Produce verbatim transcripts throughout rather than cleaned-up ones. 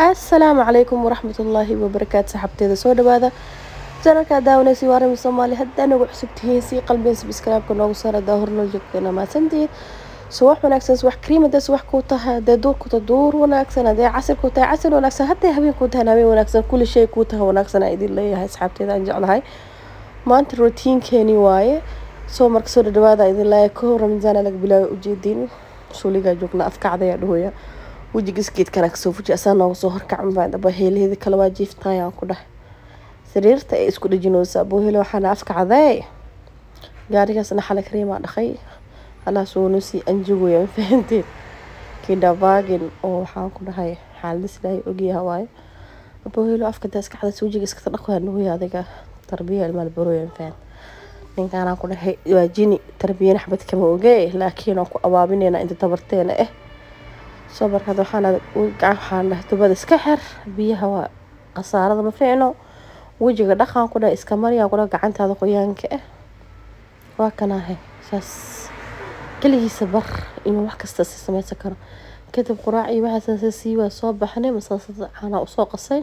السلام عليكم ورحمة الله وبركاته. صاحبتي سو دبادا janalka daawanaysi waarami Soomaali hadda nagu cusubtihiin si qalbiga subscribe ka noogu saara daahirno joogteena ma santii suwax wanaagsan suwax creamada suwax ku tahay de duur ku duur wanaagsan de casir ku tahay casir wanaagsan hadda habeen ku tahay habeen wanaagsan kulli shay ku tahay wanaagsan ay idin leeyahay asxaabteeda aan jeclahay maanta routine keeni waaye soo marka soo dhawaada idin leeyahay ko Ramadaan laga bilaabo ujeedin suuliga joogna afkacda ya dhooya wajigiis geed kana ka soo fuji asana soo horkacan baa daba heelheeda kala waajiftay aan ku dhahay sariirta ay isku dhajinaysa boohilo waxana afka caday gaarigaasna xalay kareema dhaqay ana soo nusi anjigo yaan fahanteen kida baagin oo waxaan ku dhahay xaalis day ogiyaha waay boohilo afka daas ka caday wajiga iska dhaqaan oo yaadiga tarbiya ilmaal barooyan faan ninkaan aan ku dhahay waajini tarbiya xabad kama ogey laakiin aan ku abaabinayna inta tabarteena eh soo markaa waxaan gacan dhahay tubada iska xir biyaha waa qasaarada ma fiicno wajiga dhaqan ku dhahay iska mariya ku dhahay gacantaada qoyaanka ah waa kanaahay saas kaligiisa bar inuu wax kasta si samaysan karo kadib quraaci waxa sii waa soo baxnay masaasada caana u soo qasay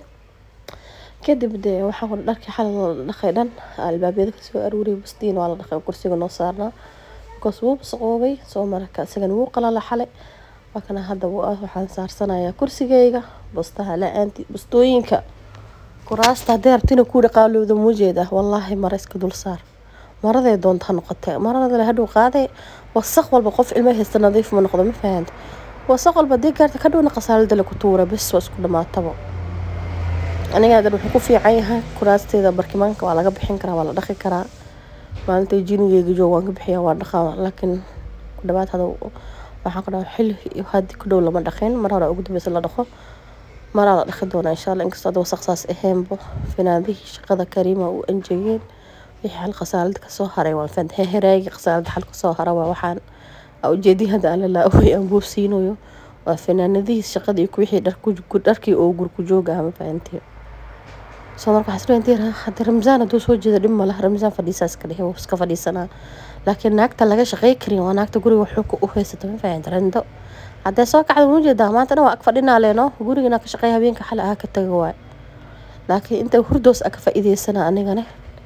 kadib de waxa ku dharkii xal dhaqay dhan albaabada ka soo aruuriy bustiin waa la dhaqay kursiga noo saarnaa kasbuub saqoobay soo markaa isagan wuu qalala xalay waa kana hadda waxaan saarsanayaa kursigayga bustaha la'aanti bustooyinka kuraasta deertina ku dhaqaalowda muujeeda wallahi mariska dul saar marada doonta noqotay marada la hadhow qaaday wasaq walba qof ilmo haysta nadiif ma noqdo ma fahanto wasaq walba digaarta ka dhowna qasaalada la ku tuura bas waa isku dhamaataba aniga hadda wuxuu ku fiican yahay kuraasteeda barkimaanka waa laga bixin karaa waa la dhaqi karaa maalinta jinigeyga joog waan ka bixiyaa waa dhaqaa laakiin ku dhawaad hada waxaan ku dhahay xil hadii ku dhow lama dhaqin mar hore ugu dambeysay la dhaqo marada dhaqi doona insha Allah inkastoo dad wasaqsaas aheenbo finaadii shaqada kariima oo anjiyeen wixii hal qasaalad ka soo haray waan fahad heeraayga qasaalad hal ka soo haray waa waxaan ujeedi hada alla la oo aan buufsiinayo waa finaanadii shaqadii ku wixii dhar ku dharkii oo gur ku jooga ma fahantii soo marka xasreen diira hadda Ramadaan doo soo jeeda dhim malaha Ramadaan fadhiisaas ka dhigay iska fadhiisana laakiin naagta laga shaqeey karin waa naagta guriga wuxuu ku haysto ma fahantii rando hadda soo kacdo muujeeda maanta waa ag fadhinaa leeno guriga ka shaqeey habeenka xal ah ka tago waa laakiin inta hurdoos aka faa'iideysana anigana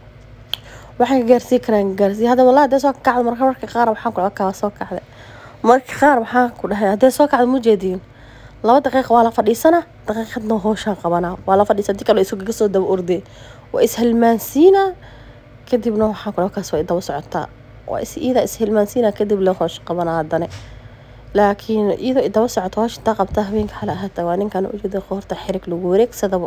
waxaan gaarsi karaan gaarsi hada wallahi hadda soo kacdo marka marka qaar waxaan ku ka soo kacday marka qaar waxaan ku dhahay hadda soo kacdo muujeedin laba daqiiqo waa la fadhiisana daqiiqadna hooshaan qabana waa la fadhiisana dikalo isugu soo daba orday waa is halmaansiina kadibna waxaan ku ka soo daba socotaa waa is iida is halmaansiina kadib la hoosh qabana hadana laakiin iyadoo idaba socoto hoosh ta qabta habeenka xal ah taa ninkan u jeedo qoorta xirig lagu wareegsadaba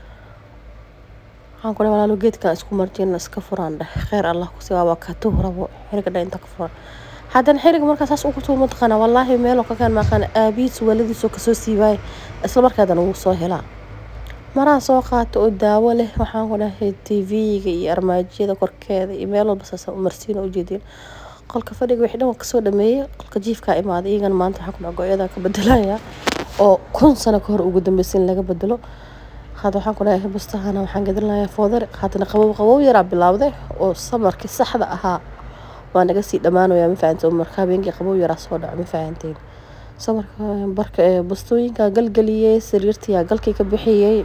waxaan ku walaalo geedka isku martiin iska furaan khayr Allah ku siyaa ka tuurabo xirigda inta ka furan hadan xirig markaas ugu tuumo taqana wallahi meel ka kan ma qana aabiis waladiiso ka soo siibay isla markaadana uu soo helaa maraa soo qaato oo daawo leh waxaan ku dhahay T V-ga iyo armaajada korkeeda iyo meel walba saas u marsiino u jeedin qolka fadhiga wixii dhan ka soo dhameeyay qolka jiifka imaaday iyagan maanta waxa ku dhagoyada ka bedelaya oo kun sano ka hor ugu dambeysay laga bedelo hada waxaan ku leeyahay bustahana waxaan gadanayaa foodar qaadna qabow qabow yara bilaawday oo samarkii saxda ahaa waa naga sii dhamaanaya ma fahanto marka habeenkii qabow yara soo dhaco ma fahanteen samarka barka bustooyinka galgaliyay sariirtiya galkii ka bixiyay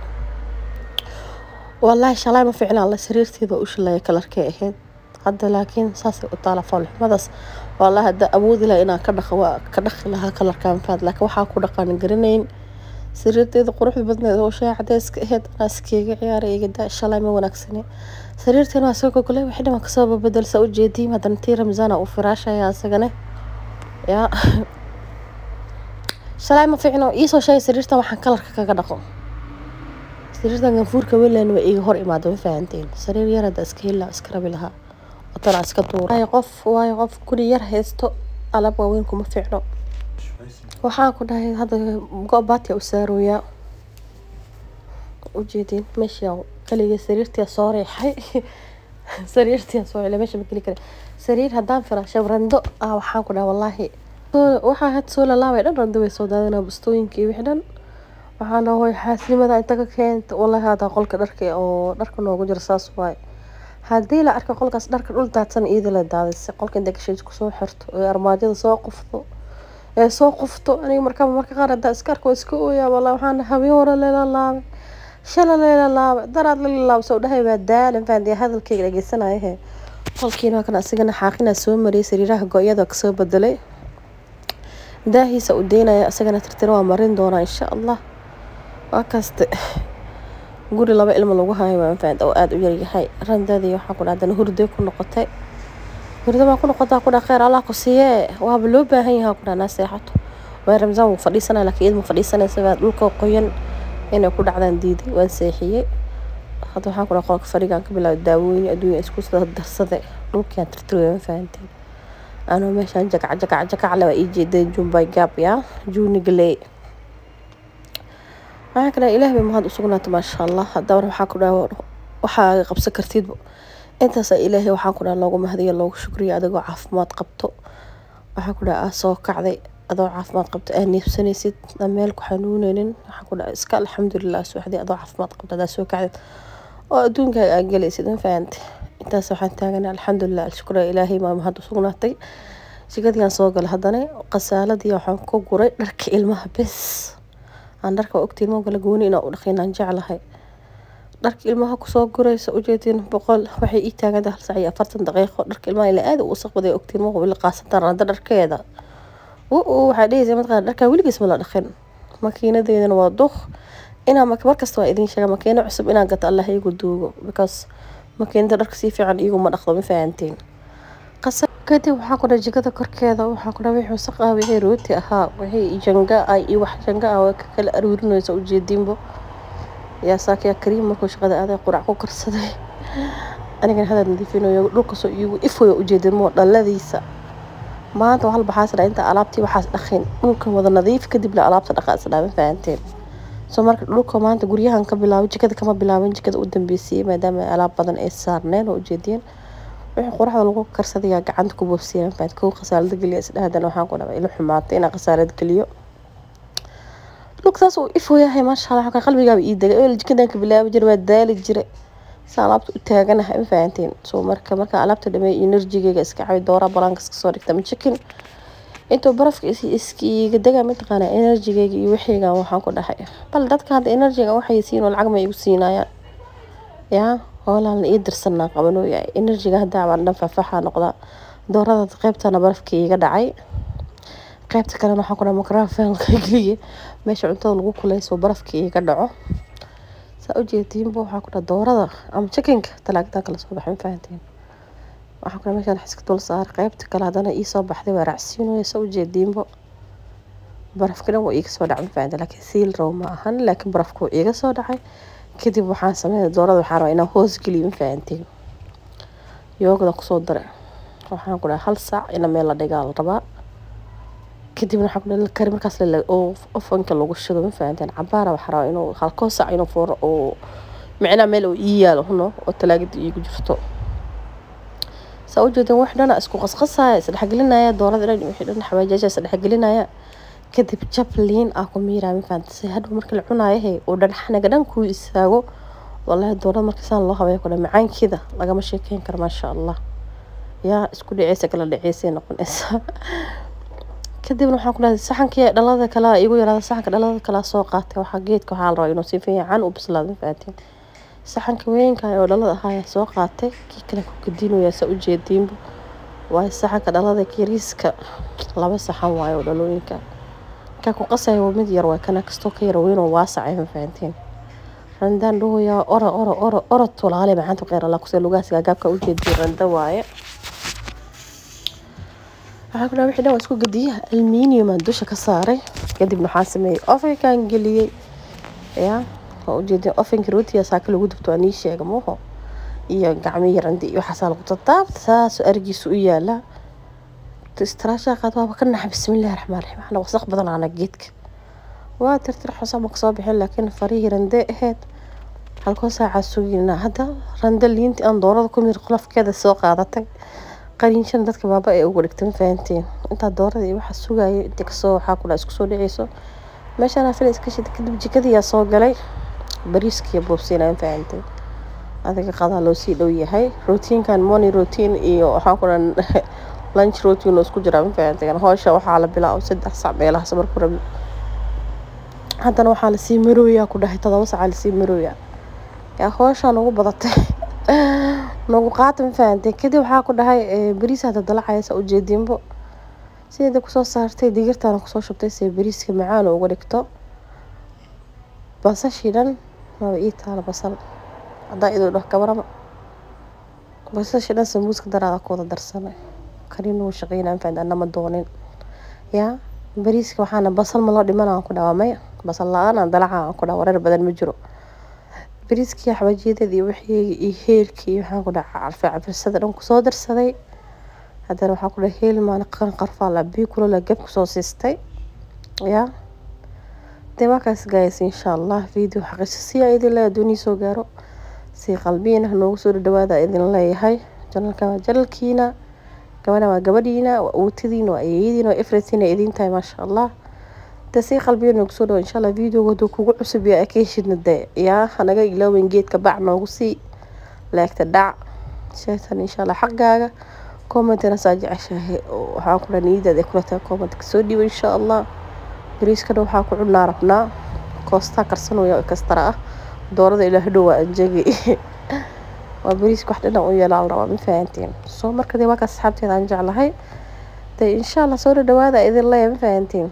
wallahi shalay ma fiicnaa la sariirteeda u shalay kalarkay ahayd hadda laakiin saasay u taala falxmadaas wallahi hadda awoodi la inaan ka dhaqo ka dhaqi lahaa kalarkan faad laakiin waxa ku dhaqan garanayn sariirteeda quruxda badneed oo shay cadeys ka ahayd naaskeyga ciyaarayga da shalay ma wanaagsane sariirteena waa soo kogolay wixii dhan ka soo bedel sa u jeedii hadan tii Ramadaan oo firaashaya asagana ya shalay ma fiicno iisoo shay sariirta waxaan kalarka kaga dhaqo sariirta ganfuurka weelan waa iga hor imaado ma fahanteen sariir yar hada iska hela iska rabi lahaa وطلع اسكتور هاي قف واي قف كل ير هيستو على بوينكم ما فعلوا waxaan ku dhahay hada goobaadka u saaroya ujeedin meesha kaliya sariirtii soo reexay sariirtii soo ilaa meesha ma kali kare sariir hadaan firaasho rando ah waxaan ku dhahay wallahi waxa had soo la laabay dhan rando way soo daadana bustooyinkii wixii dhan waxaan hooy xaasimada inta ka keento wallahi hada qolka dharka oo dharka noogu jira saas waay hadii la arko qolkaas dharka dhul daadsan iyada la daadisay qolka inta gashay ku soo xirto oo armaajada soo qofto ee soo qufto aniga markaa marka qaar hadda iska arko iska ooyaa wallahi waxaan habeen hore leela laabay shala leela laabay daraad leela laabay soo dhahay waa daalan faandiya hadalkayga dhageysanaya he qolkiina kana asigana xaaqina soo mariyay sariiraha gooyada ka soo bedelay daahiisa u deynaya asagana tirtiro waa marin doona insha Allah waa kaste guri laba ilmo lagu hayo waan faand oo aad u yar yahay randadii waxa ku dhacday hurdo ku noqotay hurdo ma ku noqotay ku dhaqeer Allah ku siiyay waa loo baahan yahay ku dhana seexato waa ramzaan uu fadhiisanay laakiin ma fadhiisanay sabab dhulka qoyan inay ku dhacdaan diiday waan seexiyay hadda waxa ku dhaqo fariigan ka bilaw daawooyin adduunyo isku soo darsaday dhulka tirtiro waan faantay أنا ماشي جك جك جك على إيجي دين جنبي جاب يا جوني قلي ما كنا إله بما هذا سقنات ما شاء الله الدورة وحاكنا وحا قبس كرتيد أنت سا إلهي وحاكنا الله ما هذه الله شكري أدقو عف ما تقبته وحاكنا أسوق عذي أدو عف ما تقبت أني بسنة ست أمالك حنونين وحاكنا إسكال الحمد لله سو هذه أدو عف ما تقبت هذا سوق عذي وأدونك أجلي سيدنا فأنت intaas waxaan taagana alxamdulillah shukra ilaahay ma mahad u sugnaatay sigadiyan soo gal hadana qasaaladii waxaan ku guray dharka ilmaha bes aan dharka ogtiin ma gala gooni inaan u dhaqinaan jeclahay dharka ilmaha ku soo guraysa u jeedin boqol waxay ii taagan hal saac iyo afartan daqiiqo dharka ilmaha ila aad u saqbaday ogtiin ma wali qaasatan rada dharkeeda oo waxa dheeyay mid qaar dharka wiligiis ma la dhaqin makiinadeedana waa duq ina markasta waa idin sheega makiina cusub inaan gato Allah igu duugo because makiinada dharka si fiican iyagu ma dhaqdo ma fahanteen qasab kadib waxa ku dhajigada korkeeda waxa ku dhaw wixii saqaa wixii rooti ahaa wixii janga ay iyo wax janga ah ka kala aruurinayso u jeedinbo yaa saakiya kariim markuu shaqada aaday qurac ku karsaday aniga hada nadiifinayo dhulka soo iyagu ifoyo u jeedin mo dhaladiisa maanta hal baxaas inta alaabtii waxaas dhaqin dhulka wada nadiif kadib la alaabta dhaqaas dhaama fahanteen soo marka dhulka maanta guryahan ka bilaabo jikada kama bilaaban jikada u dambeysay maadaama alaab badan ay saarneen oo jeediyeen wixii quraxda lagu karsaday gacanta ku boofsiyeen baad ku qasaalada galiya isdhaadana waxaan ku dhaabay ila xumaatay ina qasaalad galiyo dhulkaas oo ifooyahay ma sha Allah qalbigaaga ii dagay oo jikadan ka bilaabo jir waa daali jiray salaabta u taaganahay ma fahanteen soo marka marka alaabta dhamay energy-gayga iska cawi doora balanka iska soo dhigta ma chicken inta barafka iskiiga daga mid qana energy-gayga iyo wixiga waxaan ku dhahay bal dadka hada energy-ga waxay siin lacag ma igu siinayaan ya hoolaan ii dirsanaa qabanoo yahay energy-ga hada waan dhan fafaxa noqda doorada qaybtana barafka iga dhacay qaybta kale waxaan ku dhahay microphone-ka galiye meesha cuntada lagu kuleyso barafka iga dhaco saa u jeedin buu waxaan ku dhahay doorada ama chicken-ka talaagta kala soo baxay fahanteen waxaan ku meeshan xiska dul saar qaybta kale hadana ii soo baxday waa raacsiinooyo soo jeedinbo barafkana waa iga soo dhacay faanta laakiin seal row ma ahan laakiin barafku iga soo dhacay kadib waxaan sameeyay doorada waxaan rabaa inaan hoos geliyo faantiin yoogada ku soo daray waxaan ku dhahay hal saac ina meel la dhigaa la rabaa kadib waxaan ku dhahay kari markaas la oo ofanka lagu shido faantiin cabaara waxaan rabaa inuu halko saac inuu fooro oo macna meel oo ii yaalo huno oo talaagada iigu jirto سأوجد وحدنا اسكو قصقصها سدحقلنايا دورada inay wixii dhan xawaajaasha sadaxgelinaya kadib chaplin ah ku miiraami fantasy hadhow markii la cunaayo oo dhanaxnaga dhan ku isaago wallahi doorada markii saan loo habeeyo kala macaankeeda laga ma sheekeyn karo ma sha Allah ya isku dhiceysa kala dhiceysay noqonaysa kadib waxaan ku leeyahay saxankii dhalada kala igu yaraada saxanka dhalada kala soo qaatay waxa geedka waxa la rabaa inuu si fiican u bislaado faatiin saxanka weynka oo dhalada ahaa soo qaatay kii kale ku gudinaya sa u jeedin waa saxanka dhalada kiriiska laba saxan waayo dhalooyinka ka ku qasay oo mid yar waa kana kasto ka yar weyn oo waasac ay faantiin randan dhooya ora ora ora ora tolaale maxaan qeer la ku soo lugaasiga gaabka u jeedin randa waaye waxa kale wixii dhan isku gadiya aluminium dusha ka saaray kadib waxaan sameeyay ofankan galiyay ya oo jeedin ofanka rootiga saaka lagu dubto ani sheega mooho iyo gacmihi randi iyo waxa lagu tataabta saas argiisu u yaala istraasha qaad waa ka naxay bismillaahir rahmaanir rahiim ana wasaq badan ana geedka waa tirtir xusab ma soo bixin laakiin farihi rande aheed halko saaca sugina hada rande liinti aan doorada ku mir qolofkeeda soo qaadatay qariinshan dadka baaba ay ugu dhigteen faantiin inta doorada iyo waxa sugayo inta ka soo waxa kula isku soo dhiceyso meeshaan afil iska shid kadib jikada soo galay bariiskiya boobsiinaan faantiin adiga qada loo sii dhow yahay routiinkan morning routine iyo waxa ku dhan lunch routine isku jira ma fahanteen hawsha waxaa la bilaabo saddex saac meelaha sabarku rabi haddana waxaa la sii marooyaa ku dhahay todoba saac la sii marooyaa yaa hawshaan ugu badatay nagu qaata ma fahanteen kadib waxaa ku dhahay bariis hadda dalacaysa ujeedinbo sideeda kusoo saartay digirtaan kusoo shubtay si bariiska macaan ugu dhigto basashii dhan waa ii taala basal hadda idoo dhah kabarama basashii dhan sambuuska daraada ku wada darsanay karin uu shaqeynaa faan anama doonin ya bariiska waxaana basal ma loo dhimanaa ku dhawaamay basal la'aan aan dalaca ku dhaw wareer badan ma jiro bariiskii xawajiyeedii wixii iyo heelkii waxaan ku dhaca carfa cabsada dhan ku soo darsaday haddana waxaa ku dhahay heel maan qan qarfa la biyo kula la gab ku soo siistay ya deewaakaas guys insha Allah video xaqiiqsiya idin la doonii soo gaaro si qalbiina noogu soo dhawaada idin leeyahay channelka channelkiina gabadha waa gabadhiina watidiina waa eeyadiina waa everything idin tahay ma sha Allah تسي قلبي إنه كسر إن شاء الله فيديو ودو كوجو عصب يا أكيش نداء يا أنا جاي لو إن جيت كبعنا وصي لا تدع شايفني إن شاء الله حقا كومنت أنا ساجع عشان وحاكل نيدا ذكرتها كومنت كسودي وإن شاء الله بريس كده وحاكل نعرفنا كوستا كرسنو يا كسترا دور ذي الهدوء الجي وبريس كحدنا ويا العرب من فانتين سو مركز ما كسحبتي رنجع لهاي إن شاء الله صور الدوادة إذا الله من فانتين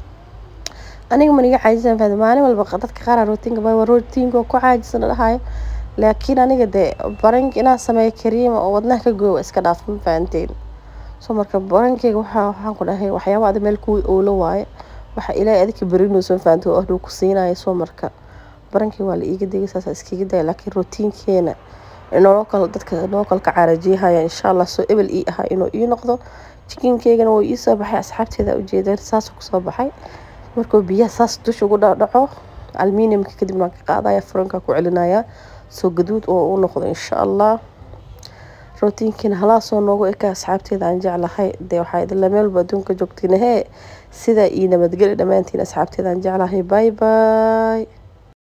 aniga maniga caajisaan faad maalin walba dadka qaar rootinga bay rootinga ku caajisan lahaay laakiin aniga de barank inaan sameeyo kariima oo wadnaha ka goow iska dhaaf ma faanteen soo marka barankeyga waxa waxaan ku dhahay waxyaabo aad meel ku oolo waaye waxa ilaahay adika barino soo faanto oo uu ku siinayo soo marka barankeyga waa la iiga digay saas iskiga day laakiin rootinkeena inoo kala dadka inoo kala caarajiyahay insha Allah soo ebel ii aha inuu ii noqdo chicken-keygana way ii soo baxay asxaabteeda u jeedeen saas ku soo baxay markuu biyaha saas dush ugu dhaco aluminiumka kadib waan ka qaadaya furanka ku celinaya soo gaduud oo uu noqdo insha Allah rootinkiina hala soo noogu eka asxaabteeda aan jeclahay de waxa idin la meel badunka joogtinahay sida ii nabadgeli dhamaantiin asxaabteeda aan jeclahay bye bye